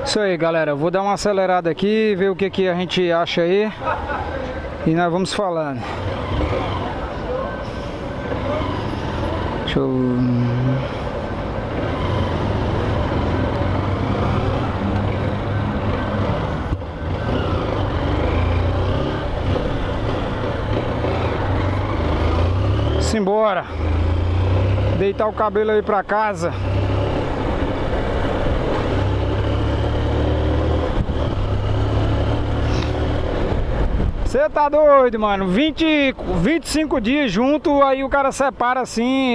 Isso aí, galera, vou dar uma acelerada aqui, ver o que a gente acha aí e nós vamos falando. Deixa eu... Simbora. Deitar o cabelo aí pra casa. Você tá doido, mano? 25 dias junto, aí o cara separa assim,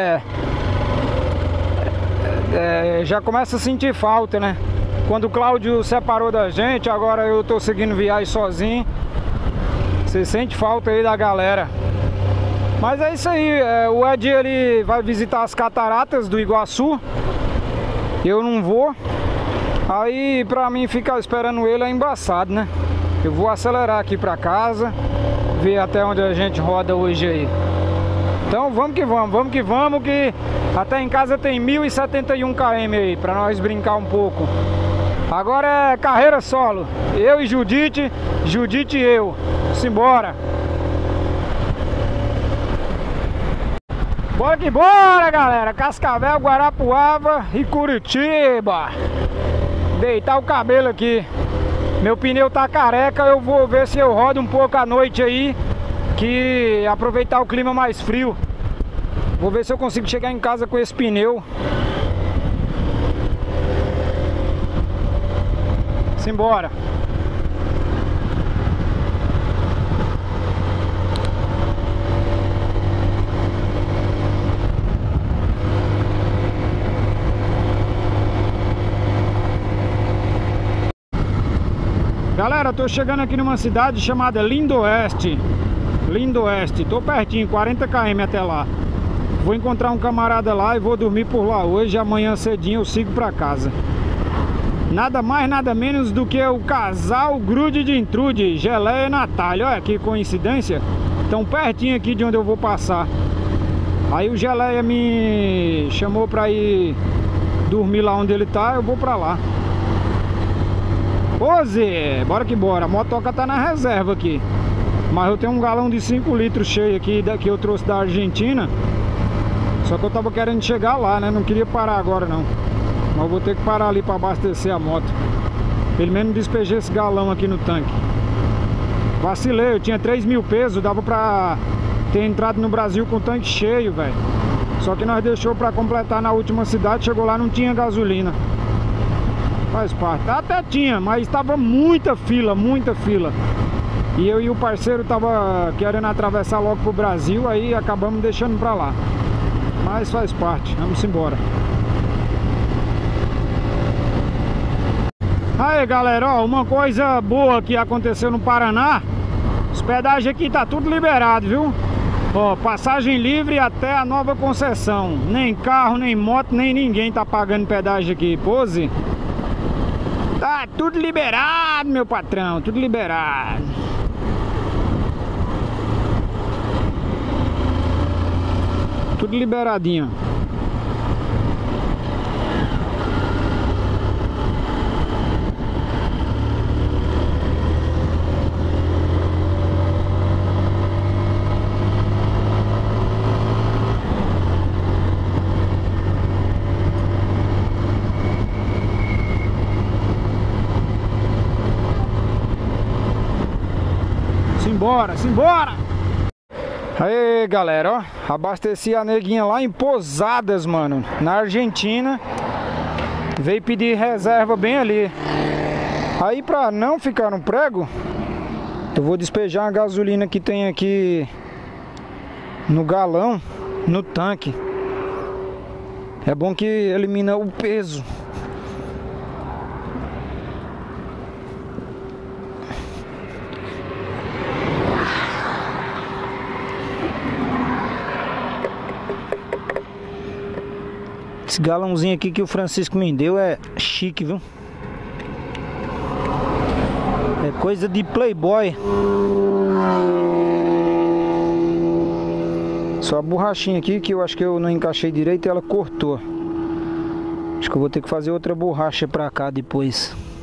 já começa a sentir falta, né? Quando o Cláudio separou da gente, agora eu tô seguindo viagem sozinho. Você sente falta aí da galera. Mas é isso aí, o Ed ele vai visitar as cataratas do Iguaçu. Eu não vou. Aí pra mim ficar esperando ele é embaçado, né? Eu vou acelerar aqui pra casa, ver até onde a gente roda hoje aí. Então vamos que que até em casa tem 1071 km aí, pra nós brincar um pouco. Agora é carreira solo, eu e Judite, Judite e eu. Simbora! Bora que bora, galera! Cascavel, Guarapuava e Curitiba. Deitar o cabelo aqui. Meu pneu tá careca, eu vou ver se eu rodo um pouco à noite aí, que aproveitar o clima mais frio. Vou ver se eu consigo chegar em casa com esse pneu. Simbora. Galera, tô chegando aqui numa cidade chamada Lindoeste. Lindoeste, tô pertinho, 40 km até lá. Vou encontrar um camarada lá e vou dormir por lá hoje. Amanhã cedinho eu sigo pra casa. Nada mais, nada menos do que o casal Grude de Intrude, Geleia e Natália. Olha que coincidência. Tão pertinho aqui de onde eu vou passar. Aí o Geleia me chamou pra ir dormir lá onde ele tá, eu vou pra lá. Ô Zé, bora que bora, a motoca tá na reserva aqui. Mas eu tenho um galão de 5 litros cheio aqui, que eu trouxe da Argentina. Só que eu tava querendo chegar lá, né, não queria parar agora não. Mas eu vou ter que parar ali pra abastecer a moto. Pelo menos despejei esse galão aqui no tanque. Vacilei, eu tinha 3.000 pesos, dava pra ter entrado no Brasil com o tanque cheio, velho. Só que nós deixou pra completar na última cidade, chegou lá não tinha gasolina. Faz parte, até tinha, mas estava muita fila, muita fila. E eu e o parceiro tava querendo atravessar logo pro Brasil, aí acabamos deixando pra lá. Mas faz parte, vamos embora. Aí galera, ó, uma coisa boa que aconteceu no Paraná. Hospedagem aqui tá tudo liberado, viu? Ó, passagem livre até a nova concessão. Nem carro, nem moto, nem ninguém tá pagando pedágio aqui. Pose. Tá tudo liberado, meu patrão, tudo liberado. Tudo liberadinho. Simbora, simbora! Aí galera, ó, abasteci a neguinha lá em Posadas, mano, na Argentina. Veio pedir reserva bem ali. Aí pra não ficar no prego, eu vou despejar a gasolina que tem aqui no galão, no tanque. É bom que elimina o peso. Esse galãozinho aqui que o Francisco me deu é chique, viu? É coisa de playboy. Só a borrachinha aqui que eu acho que eu não encaixei direito e ela cortou. Acho que eu vou ter que fazer outra borracha pra cá depois.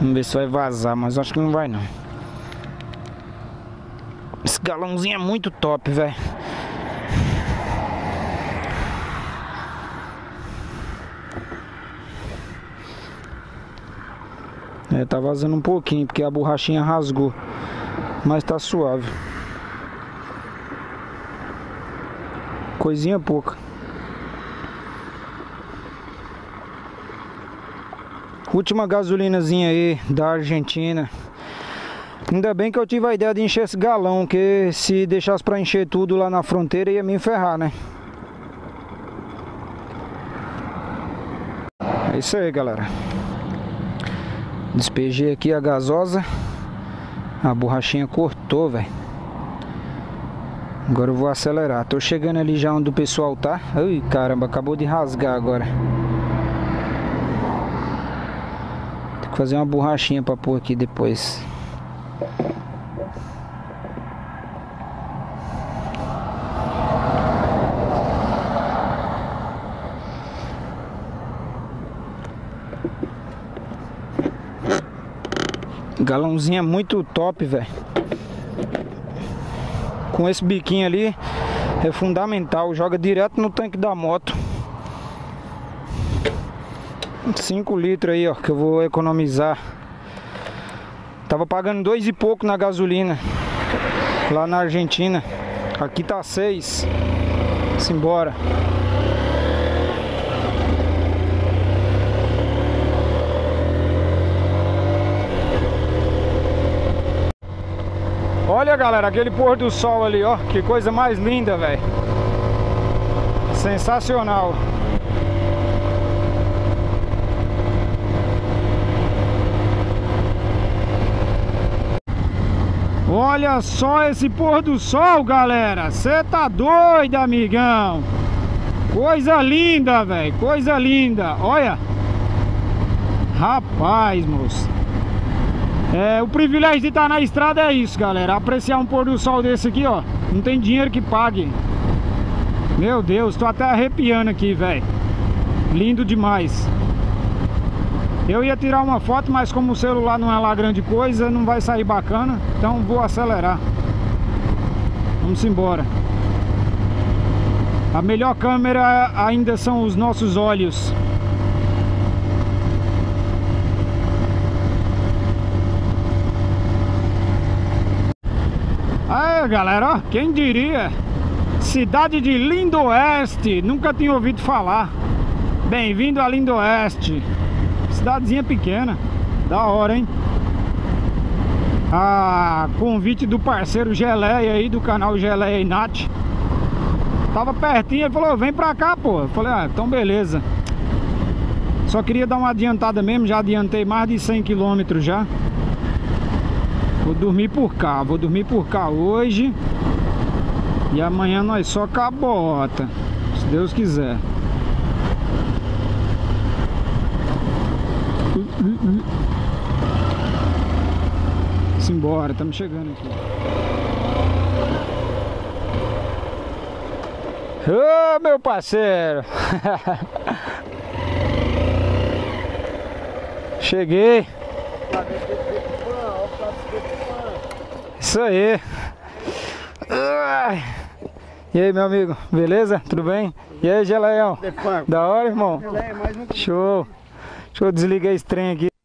Vamos ver se vai vazar, mas acho que não vai não. Esse galãozinho é muito top, velho. É, tá vazando um pouquinho, porque a borrachinha rasgou. Mas tá suave. Coisinha pouca. Última gasolinazinha aí da Argentina. Ainda bem que eu tive a ideia de encher esse galão, que se deixasse pra encher tudo lá na fronteira ia me ferrar, né? É isso aí, galera. Despejei aqui a gasosa. A borrachinha cortou, velho. Agora eu vou acelerar. Tô chegando ali já onde o pessoal tá. Ai, caramba, acabou de rasgar agora. Tem que fazer uma borrachinha pra pôr aqui depois. Galãozinho é muito top, velho. Com esse biquinho ali é fundamental. Joga direto no tanque da moto. 5 litros aí, ó, que eu vou economizar. Tava pagando 2 e pouco na gasolina lá na Argentina. Aqui tá 6. Simbora. Olha, galera, aquele pôr do sol ali, ó. Que coisa mais linda, velho. Sensacional. Olha só esse pôr do sol, galera. Cê tá doido, amigão. Coisa linda, velho. Coisa linda. Olha. Rapaz, moço. O privilégio de estar na estrada é isso, galera. Apreciar um pôr do sol desse aqui, ó. Não tem dinheiro que pague. Meu Deus, tô até arrepiando aqui, velho. Lindo demais. Eu ia tirar uma foto, mas como o celular não é lá grande coisa, não vai sair bacana. Então vou acelerar. Vamos embora. A melhor câmera ainda são os nossos olhos. Aí, galera, ó, quem diria? Cidade de Lindoeste, nunca tinha ouvido falar. Bem-vindo a Lindoeste. Cidadezinha pequena, da hora, hein? A convite do parceiro Geleia aí, do canal Geleia e Nath. Tava pertinho, ele falou, vem pra cá, pô. Eu falei, ah, então beleza. Só queria dar uma adiantada mesmo, já adiantei mais de 100 km já. Vou dormir por cá hoje. E amanhã nós só cabota, se Deus quiser. Simbora, estamos chegando aqui. Ô, meu parceiro. Cheguei. Isso aí. E aí, meu amigo, beleza? Tudo bem? E aí, Geleião? Da hora, irmão? Show. Deixa eu desligar esse trem aqui.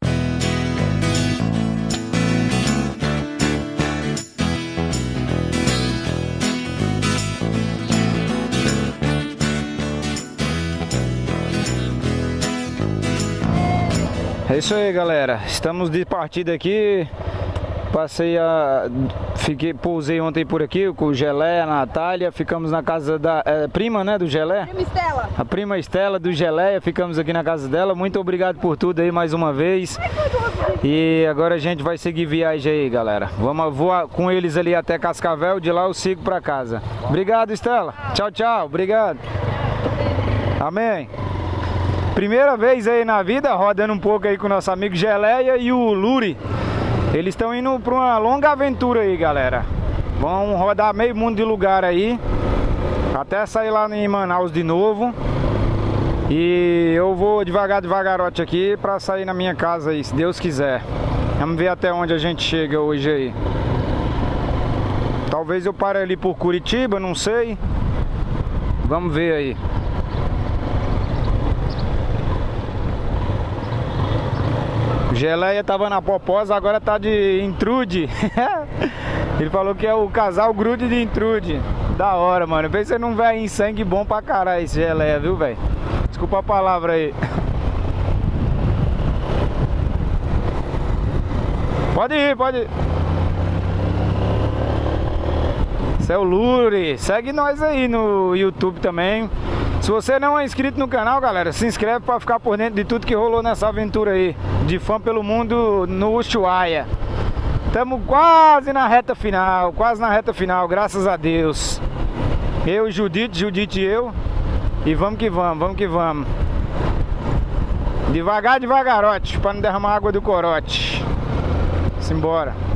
É isso aí, galera. Estamos de partida aqui. Pousei ontem por aqui com o Gelé, a Natália. Ficamos na casa da prima, né, do Gelé? Prima Estela. A prima Estela do Geleia. Ficamos aqui na casa dela. Muito obrigado por tudo aí mais uma vez. E agora a gente vai seguir viagem aí, galera. Vou com eles ali até Cascavel. De lá eu sigo pra casa. Obrigado, Estela. Tchau, tchau. Obrigado. Amém. Primeira vez aí na vida, rodando um pouco aí com o nosso amigo Geleia e o Luri. Eles estão indo para uma longa aventura aí, galera. Vão rodar meio mundo de lugar aí, até sair lá em Manaus de novo. E eu vou devagarote aqui para sair na minha casa aí, se Deus quiser. Vamos ver até onde a gente chega hoje aí. Talvez eu pare ali por Curitiba, não sei. Vamos ver aí. O Geleia tava na Poposa, agora tá de intrude. Ele falou que é o casal grude de intrude. Da hora, mano. Pensa num velho em sangue bom pra caralho esse Geleia, viu, velho? Desculpa a palavra aí. Pode ir, pode ir. Esse é o Lure. Segue nós aí no YouTube também. Se você não é inscrito no canal, galera, se inscreve pra ficar por dentro de tudo que rolou nessa aventura aí de fã pelo mundo no Ushuaia. Estamos quase na reta final, graças a Deus. Eu e Judite e eu. E vamos que vamos, vamos que vamos. Devagar, devagarote, pra não derramar água do corote. Simbora.